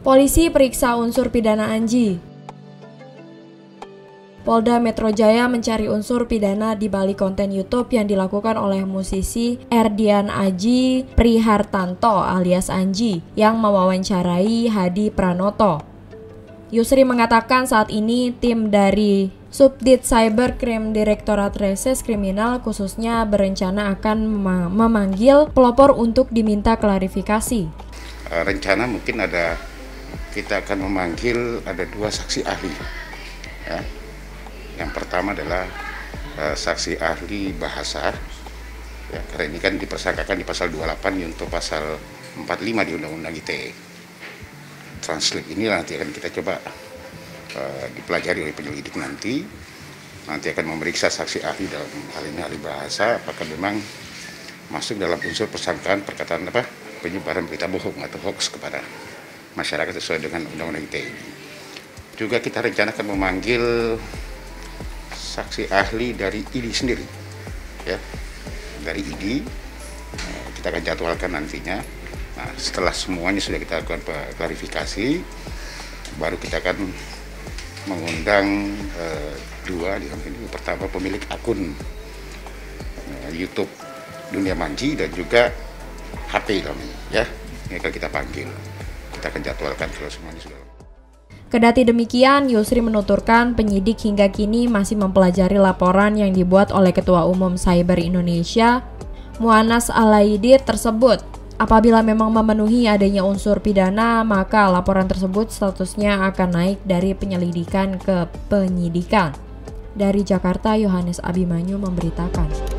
Polisi periksa unsur pidana Anji. Polda Metro Jaya mencari unsur pidana di balik konten YouTube yang dilakukan oleh musisi Erdian Aji Prihartanto alias Anji yang mewawancarai Hadi Pranoto. Yusri mengatakan saat ini tim dari Subdit Cybercrime Direktorat Reses Kriminal khususnya berencana akan memanggil pelapor untuk diminta klarifikasi. Rencana mungkin kita akan memanggil ada 2 saksi ahli. Ya. Yang pertama adalah saksi ahli bahasa. Ya, karena ini kan dipersangkakan di pasal 28 untuk pasal 45 di Undang-Undang ITE. Translate ini nanti akan kita coba dipelajari oleh penyelidik nanti akan memeriksa saksi ahli dalam hal ini ahli bahasa apakah memang masuk dalam unsur persangkaan perkataan penyebaran berita bohong atau hoax kepada masyarakat sesuai dengan Undang-Undang ITE ini. Juga kita rencanakan memanggil saksi ahli dari ID sendiri, ya, dari ID kita akan jadwalkan nantinya. Nah, setelah semuanya sudah kita lakukan klarifikasi, baru kita akan mengundang 2 di ini. Pertama pemilik akun YouTube Dunia Manji dan juga HP kami, ya. Ini akan kita panggil. Kita akan jadwalkan kalau semuanya sudah. Kendati demikian, Yusri menuturkan penyidik hingga kini masih mempelajari laporan yang dibuat oleh Ketua Umum Cyber Indonesia, Mu'annas Alaidit tersebut. Apabila memang memenuhi adanya unsur pidana, maka laporan tersebut statusnya akan naik dari penyelidikan ke penyidikan. Dari Jakarta, Yohanes Abimanyu memberitakan.